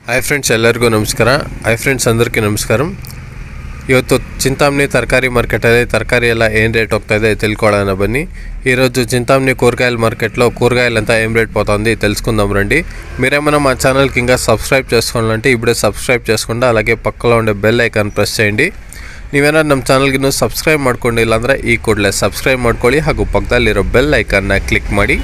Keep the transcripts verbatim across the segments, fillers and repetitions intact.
Hi friends एल्लरिगू नमस्कार। Hi friends अंदरिकी नमस्कारम। इवत्तु चिंतामणी तरकारी market अल्ली तरकारी एल्ल एनु रेट होग्ता इदे तिळ्कोळ्ळोण बन्नि। ई रोजु चिंतामणी कूरगायल मार्केट लो कूरगायलु अंता एम रेट पोतुंदी तेलुसुकुंदाम रंडी। मीरेमन्ना मा चानल की इंका सब्सक्राइब चेसुकोवाలంటే इप्पुडे सब्सक्राइब चेसुकोंडि अलागे पक्कलो उंडे बेल ऐकान प्रेस चेयंడి। ನೀವೇನಾದರೂ ನಮ್ಮ ಚಾನಲ್ಗೆ ಇನ್ನೂ ಸಬ್ಸ್ಕ್ರೈಬ್ ಮಾಡ್ಕೊಂಡಿಲ್ಲ ಅಂದ್ರೆ ಈ ಕೂಡಲೇ ಸಬ್ಸ್ಕ್ರೈಬ್ ಮಾಡ್ಕೊಳ್ಳಿ ಹಾಗೂ ಪಕ್ಕದಲ್ಲಿರೋ ಬೆಲ್ ಐಕಾನ್ ನ ಕ್ಲಿಕ್ ಮಾಡಿ।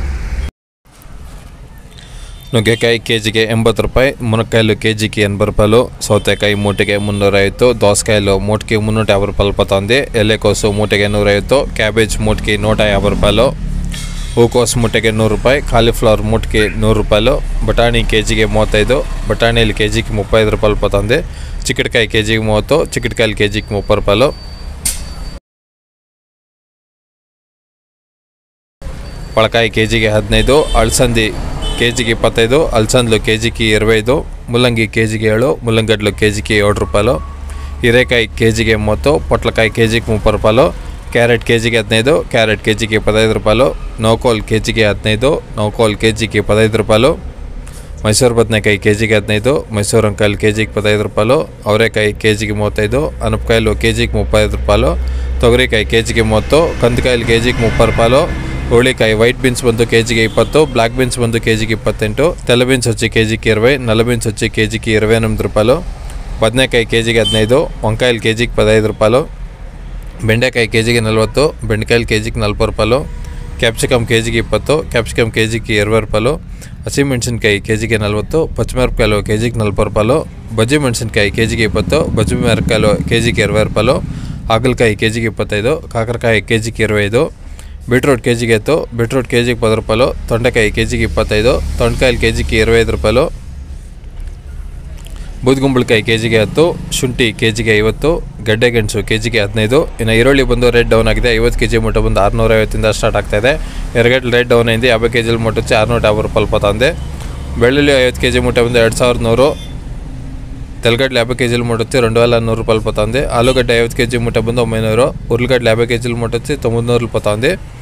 ನುಗ್ಗೆಕಾಯಿ ಕೆಜಿಗೆ ಎಂಬತ್ತು ರೂಪಾಯಿ, ಮುನಕ್ಕಾಯಲು ಕೆಜಿಗೆ ಎನಭತ್ತು ರೂಪಾಯಿ, ಸೌತೆಕಾಯಿ ಮೂಟೆಗೆ ಮುನ್ನೂರ ಐವತ್ತು, ದೋಸಕಾಯಲು ಮೂಟೆಗೆ ಮುನ್ನೂರ ಯಾಭೈ ರೂಪಾಯಿ ಪತ್ತೊಂದೆ, ಎಲೆಕೋಸು ಮೂಟೆಗೆ ನೂರ ಐವತ್ತು, ಕ್ಯಾಬೇಜ್ ಮೂಟೆಗೆ ನೂರ ಯಾಭೈ ರೂಪಾಯಿ, ಹೂಕೋಸು ಮೂಟೆಗೆ ನೂರು ರೂಪಾಯಿ, ಕಾಲಿಫ್ಲವರ್ ಮೂಟೆಗೆ ನೂರು ರೂಪಾಯಿ, ಬಟಾಣಿ ಕೆಜಿಗೆ ಮೂವತ್ತೈದು, ಬಟಾಣಿಯಲ್ಲಿ ಕೆಜಿಗೆ ಮುಪ್ಪತ್ತೈದು ರೂಪಾಯಿ ಪತ್ತೊಂದೆ, ಚಿಕ್ಕಡಕಾಯಿ ಕೆಜಿಗೆ ಮೂವತ್ತು, ಚಿಕ್ಕಡಕಾಯಿ ಕೆಜಿಗೆ ಮುಪ್ಪತ್ತು ರೂಪಾಯಿ, ಪಳಕಾಯಿ ಕೆಜಿಗೆ ಹದಿನೈದು, ಅಳಸಂದಿ ಕೆಜಿಗೆ ಇಪ್ಪತ್ತೈದು, ಅಲಸಂದಲು ಕೆಜಿಗೆ ಇರವೈದು, ಮುಲ್ಲಂಗಿ ಕೆಜಿಗೆ ಏಳು, ಮುಲ್ಲಂಗಡ್ಲು ಕೆಜಿಗೆ ಏಳು ರೂಪಾಯಿ, ಹೀರೆಕಾಯಿ ಕೆಜಿಗೆ ಮೂವತ್ತು, ಪೊಟ್ಲಕಾಯಿ ಕೆಜಿಗೆ ಮುಪ್ಪತ್ತು ರೂಪಾಯಿ, ಕ್ಯಾರೆಟ್ ಕೆಜಿಗೆ ಹದಿನೈದು, ಕ್ಯಾರೆಟ್ ಕೆಜಿಗೆ ಇಪ್ಪತ್ತೈದು ರೂಪಾಯಿ, ನೌಕೋಲ್ ಕೆಜಿಗೆ ಹದಿನೈದು, ನೌಕೋಲ್ ಕೆಜಿಗೆ ಇಪ್ಪತ್ತೈದು ರೂಪಾಯಿ, ಮೈಸೂರು ಬದನೆಕಾಯಿ ಕೆಜಿಗೆ ಹದಿನೈದು, ಮೈಸೂರು ಅಂಕಾಯಿ ಕೆಜಿಗೆ ಇಪ್ಪತ್ತೈದು ರೂಪಾಯಿ, ಅವರೆಕಾಯಿ ಕೆಜಿಗೆ ಮೂವತ್ತೈದು, ಅನಪಕಾಯಿಲು ಕೆಜಿಗೆ ಮುಪ್ಪತ್ತೈದು ರೂಪಾಯಿ, ತೊಗರಿಕಾಯಿ ಕೆಜಿಗೆ ಮೂವತ್ತು, ಕಂದಕಾಯಿಲು ಕೆಜಿಗೆ ಮುಪ್ಪತ್ತು ರೂಪಾಯಿ, ಹುರುಳಿಕಾಯಿ ವೈಟ್ ಬೀನ್ಸ್ ಬಂದು ಕೆಜಿಗೆ ಇಪ್ಪತ್ತು, ಬ್ಲಾಕ್ ಬೀನ್ಸ್ ಬಂದು ಕೆಜಿಗೆ ಇಪ್ಪತ್ತೆಂಟು, ತೆಲ್ಲ ಬೀನ್ಸ್ వచ్చి ಕೆಜಿಗೆ ಇರವೈ, ನಲ್ಲ ಬೀನ್ಸ್ వచ్చి ಕೆಜಿಗೆ ಇರವೈ ಎನಿಮಿದಿ ರೂಪಾಯಿ, ಬದನೆಕಾಯಿ ಕೆಜಿಗೆ ಹದಿನೈದು, వంకాయలు ಕೆಜಿಗೆ ಪದೈದು ರೂಪಾಯಿ, ಬೆಂಡೆಕಾಯಿ ಕೆಜಿಗೆ ನಲವತ್ತು, ಬೆಂಡೆಕಾಯಿ ಕೆಜಿಗೆ ನಲವತ್ತು ರೂಪಾಯಿ, ಕ್ಯಾಪ್ಸಿಕಮ್ ಕೆಜಿಗೆ ಇಪ್ಪತ್ತು, ಕ್ಯಾಪ್ಸಿಕಮ್ ಕೆಜಿಗೆ ಇರವೈ ರೂಪಾಯಿ, ಹಸಿಮೆಣಸಿನಕಾಯಿ ಕೆಜಿಗೆ ನಲವತ್ತು, ಪచ్చిಮಿರಪಕಾಯಲು ಕೆಜಿಗೆ ನಲವತ್ತು ರೂಪಾಯಿ, ಬಜ್ಜಿ ಮೆಣಸಿನಕಾಯಿ ಕೆಜಿಗೆ ಇಪ್ಪತ್ತು, ಬಜ್ಜಿ ಮಿರಪಕಾಯಲು ಕೆಜಿಗೆ ಇರವೈ ರೂಪಾಯಿ, ಹಾಗಲಕಾಯಿ ಕೆಜಿಗೆ ಇಪ್ಪತ್ತೈದು, ಕಾಕರಕಾಯಿ ಕೆಜಿಗೆ ಇರವೈದು, ಬೀಟ್ರೂಟ್ ಕೆಜಿಗೆ ಹತ್ತು, ಬೀಟ್ರೂಟ್ ಕೆಜಿಗೆ ಪತ್ತು ರೂಪಾಯಿ, ತೊಂಡೆಕಾಯಿ ಕೆಜಿಗೆ ಇಪ್ಪತ್ತೈದು, ತೊಂಡೆಕಾಯಿ ಕೆಜಿಗೆ ಇರವೈದು ರೂಪಾಯಿ, ಬೂದುಗುಂಬಳಕಾಯಿ ಕೆಜಿಗೆ ಹತ್ತು, ಶುಂಠಿ ಕೆಜಿಗೆ ಐವತ್ತು, ಗಡ್ಡೆ ಗೆಣಸು ಕೆಜಿಗೆ ಹದಿನೈದು। ಇನ್ನು ಈರುಳ್ಳಿ ಬಂದು ರೇಟ್ ಡೌನ್ ಆಗಿದೆ, ಐವತ್ತು ಕೆಜಿ ಮೂಟ ಬಂದು ಆರುನೂರ ಐವತ್ತಿಂದ ಸ್ಟಾರ್ಟ್ ಆಗ್ತಾ ಇದೆ। ಎರಗಡ್ಲೆ ರೇಟ್ ಡೌನ್ ಅయింది, యాభై ಕೆಜಿ ಮೂಟ వచ్చి ಆರುನೂರ యాభై ರೂಪಾಯಿ ಪತ್ತೊಂದೆ, ಬೆಳ್ಳುಳ್ಳಿ ಐವತ್ತು ಕೆಜಿ ಮೂಟ ಬಂದು ಎರಡು ಸಾವಿರದ ನೂರು, తెల్లగడ్డలు యాభై కేజీల మూట వచ్చి రెండు వేల నూరు రూపాయలు పోతుంది, ఆలుగడ్డ ఐవತ್ತು ಕೆಜಿ ಮೂಟ ಬಂದು ಒಂಬೈನೂರು, ఉర్లగడ్డలు యాభై కేజీల మూట వచ్చి తొమ్మిది వందలు పోతుంది।